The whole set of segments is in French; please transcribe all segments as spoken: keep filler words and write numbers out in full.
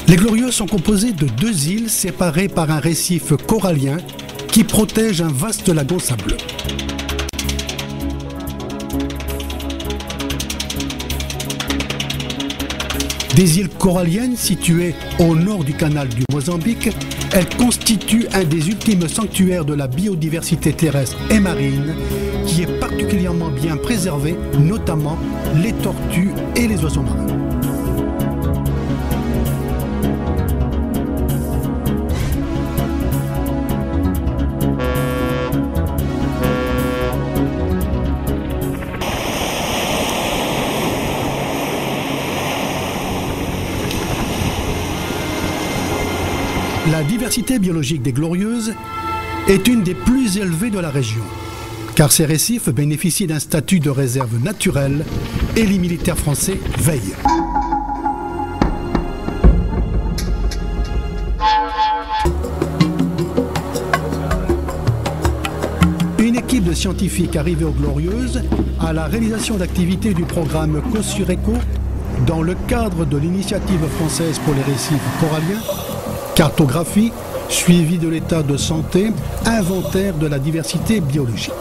Les Glorieuses sont composées de deux îles séparées par un récif corallien qui protège un vaste lagon sableux. Des îles coralliennes situées au nord du canal du Mozambique, elles constituent un des ultimes sanctuaires de la biodiversité terrestre et marine qui est particulièrement bien préservé, notamment les tortues et les oiseaux marins. La diversité biologique des Glorieuses est une des plus élevées de la région, car ces récifs bénéficient d'un statut de réserve naturelle et les militaires français veillent. Une équipe de scientifiques arrivée aux Glorieuses à la réalisation d'activités du programme COSURECO dans le cadre de l'initiative française pour les récifs coralliens, cartographie, suivi de l'état de santé, inventaire de la diversité biologique.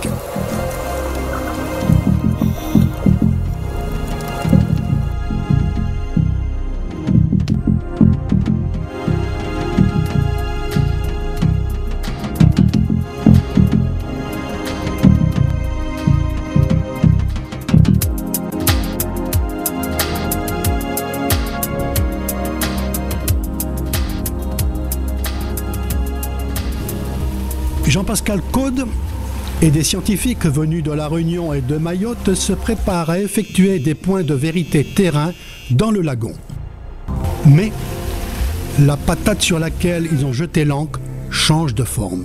Jean-Pascal Caude et des scientifiques venus de La Réunion et de Mayotte se préparent à effectuer des points de vérité terrain dans le lagon. Mais la patate sur laquelle ils ont jeté l'ancre change de forme.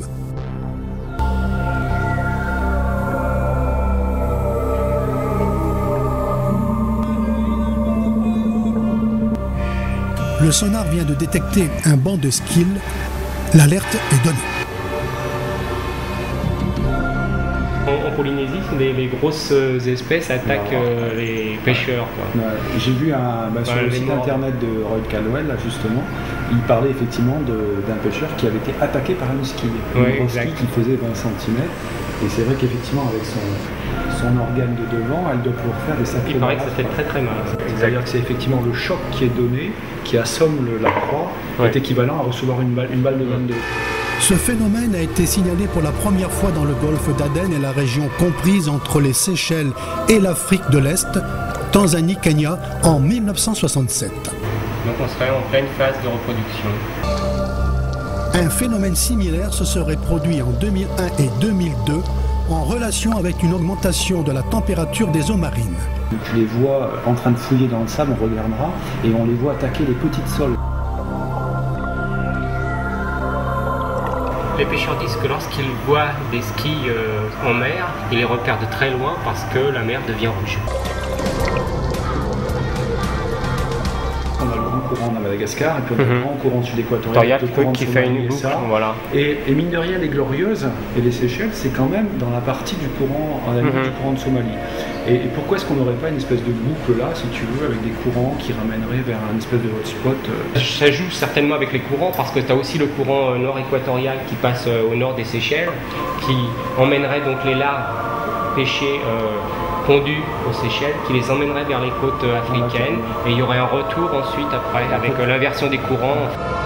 Le sonar vient de détecter un banc de skills. L'alerte est donnée. En Polynésie, les, les grosses espèces attaquent euh, les pêcheurs. Ouais, j'ai vu un, bah, sur le site internet de Roy Caldwell, là, justement, il parlait effectivement d'un pêcheur qui avait été attaqué par une squille. Une ouais, grosse squille qui faisait vingt centimètres. Et c'est vrai qu'effectivement, avec son, son organe de devant, elle doit pouvoir faire des sacrés. Il paraît que ça fait très très mal. C'est-à-dire que c'est effectivement le choc qui est donné, qui assomme le, la proie, ouais. est équivalent à recevoir une balle, une balle de vingt-deux. Ce phénomène a été signalé pour la première fois dans le golfe d'Aden et la région comprise entre les Seychelles et l'Afrique de l'Est, Tanzanie-Kenya, en mille neuf cent soixante-sept. Donc on serait en pleine phase de reproduction. Un phénomène similaire se serait produit en deux mille un et deux mille deux en relation avec une augmentation de la température des eaux marines. Tu les vois en train de fouiller dans le sable, on regardera, et on les voit attaquer les petites sols. Les pêcheurs disent que lorsqu'ils voient des skis euh, en mer, ils les repèrent de très loin parce que la mer devient rouge. On a le grand courant à Madagascar et puis on a le grand courant sud équatorial qui fait une boucle. Voilà. Et, et mine de rien, les Glorieuses et les Seychelles, c'est quand même dans la partie du courant, en amont mm-hmm. du courant de Somalie. Et, et pourquoi est-ce qu'on n'aurait pas une espèce de boucle là, si tu veux, avec des courants qui ramèneraient vers un espèce de hotspot euh... Ça joue certainement avec les courants parce que tu as aussi le courant euh, nord équatorial qui passe euh, au nord des Seychelles, qui emmènerait donc les larves pêchées euh, pondues aux Seychelles, qui les emmènerait vers les côtes euh, africaines, et il y aurait un retour ensuite après avec euh, l'inversion des courants.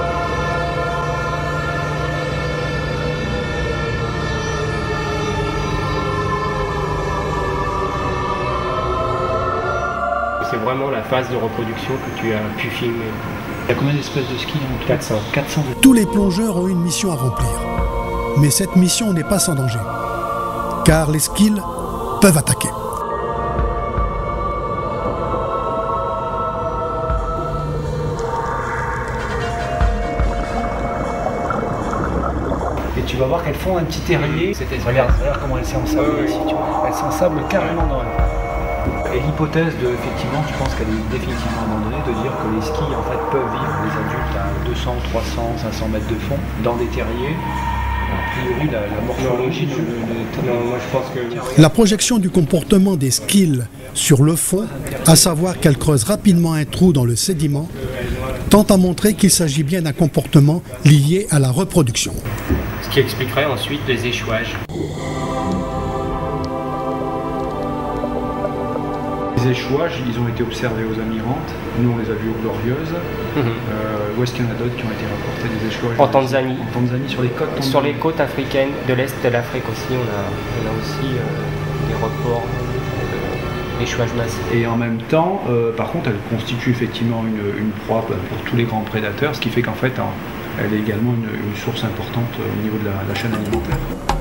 C'est vraiment la phase de reproduction que tu as pu filmer. Il y a combien d'espèces de skis en tout? quatre cents. quatre cents. Tous les plongeurs ont une mission à remplir. Mais cette mission n'est pas sans danger. Car les skills peuvent attaquer. Et tu vas voir qu'elles font un petit terrier. Regarde, regarde comment elles s'ensablent oui, ici. Tu vois. Elles s'ensablent carrément dans elle. Et l'hypothèse de, effectivement, je pense qu'elle est définitivement abandonnée, de dire que les skis en fait peuvent vivre, les adultes à deux cents, trois cents, cinq cents mètres de fond, dans des terriers. A priori, la, la morphologie non, ne, non, moi je pense que... La projection du comportement des skills sur le fond, à savoir qu'elles creusent rapidement un trou dans le sédiment, tend à montrer qu'il s'agit bien d'un comportement lié à la reproduction. Ce qui expliquerait ensuite les échouages. Les échouages, ils ont été observés aux Amirantes, nous on les a vus aux Glorieuses. Mmh. Euh, où est-ce qu'il y en a d'autres qui ont été rapportés des échouages? En Tanzanie. En Tanzanie, sur les côtes Tanzanie. Sur les côtes africaines, de l'Est de l'Afrique aussi, on a, on a aussi euh, des reports d'échouages massifs. Et en même temps, euh, par contre, elle constitue effectivement une, une proie pour tous les grands prédateurs, ce qui fait qu'en fait, elle est également une, une source importante au niveau de la, la chaîne alimentaire.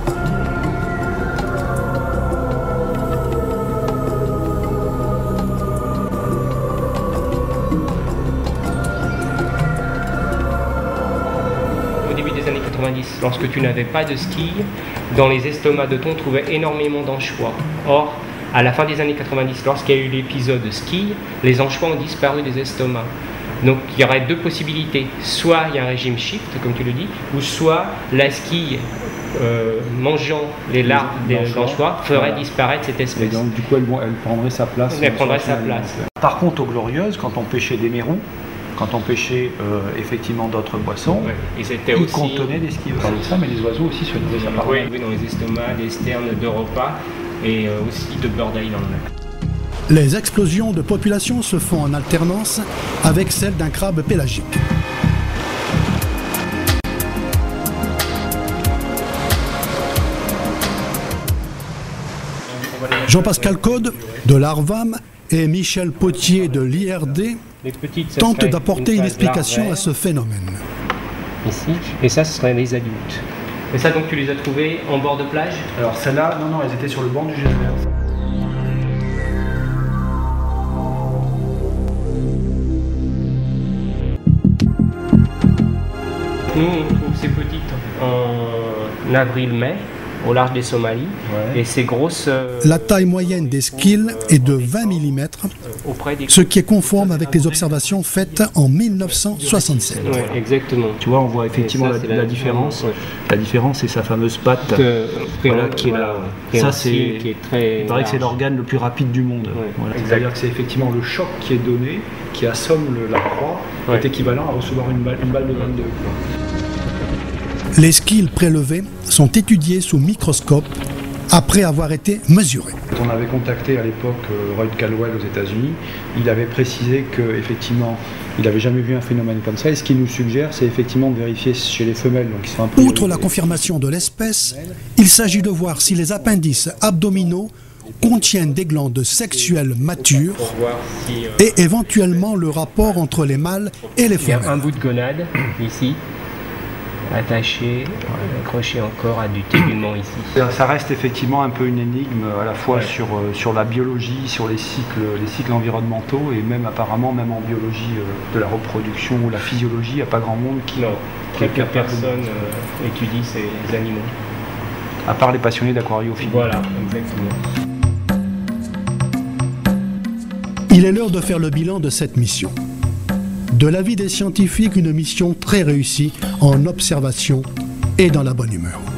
Lorsque tu n'avais pas de squilles, dans les estomacs de thon, on trouvait énormément d'anchois. Or, à la fin des années quatre-vingt-dix, lorsqu'il y a eu l'épisode squille, les anchois ont disparu des estomacs. Donc il y aurait deux possibilités. Soit il y a un régime shift, comme tu le dis, ou soit la squille euh, mangeant les larves des anchois ferait voilà. disparaître cette espèce. Et donc du coup elle, elle prendrait sa place. Elle prendrait sa place. Par contre, aux Glorieuses, quand on pêchait des mérous, quand on pêchait euh, effectivement d'autres poissons, ouais. ils, étaient ils aussi... contenaient des squilles. On parlait de ça, mais les oiseaux aussi se nourrissaient par oui, oui, dans les estomacs, des sternes d'Europa et euh, aussi de Bird Island. Les explosions de population se font en alternance avec celles d'un crabe pélagique. Jean-Pascal Caude de l'Arvam et Michel Potier de l'I R D tentent d'apporter une, une explication à ce phénomène. Ici, et ça, ce seraient les adultes. Et ça, donc, tu les as trouvés en bord de plage? Alors, celles-là, non, non, elles étaient sur le bord du Généver. Nous, on trouve ces petites en avril-mai, au large des Somalies, ouais. et ces grosses... Euh, La taille moyenne des squills est de vingt millimètres, euh, des... ce qui est conforme avec les observations faites en mille neuf cent soixante-sept. Ouais, exactement. Tu vois, on voit effectivement ça, la, la, la différence. Ouais. La différence, c'est sa fameuse patte, que, voilà, qui est là. Ouais. Ça, c'est, qui est très il paraît large. Que c'est l'organe le plus rapide du monde. Ouais. Voilà. C'est-à-dire que c'est effectivement le choc qui est donné, qui assomme le, la proie, ouais. est équivalent à recevoir une balle, une balle de vingt-deux. Quoi. Les squills prélevés sont étudiés sous microscope après avoir été mesurés. On avait contacté à l'époque Roy Caldwell aux États-Unis. Il avait précisé qu'effectivement, il n'avait jamais vu un phénomène comme ça. Et ce qu'il nous suggère, c'est effectivement de vérifier chez les femelles. Donc, ils sont un peu Outre la confirmation de l'espèce, il s'agit de voir si les appendices abdominaux contiennent des glandes sexuelles matures si, euh, et éventuellement le rapport entre les mâles et les femelles. Il y a un bout de gonade ici, attaché, accroché encore à du tégument ici. Ça reste effectivement un peu une énigme à la fois ouais. sur, euh, sur la biologie, sur les cycles, les cycles environnementaux et même apparemment même en biologie euh, de la reproduction ou la physiologie, il n'y a pas grand monde qui... Non, très peu de personnes euh, étudient ces animaux. À part les passionnés d'aquariophilie. Voilà, exactement. Il est l'heure de faire le bilan de cette mission. De l'avis des scientifiques, une mission très réussie en observation et dans la bonne humeur.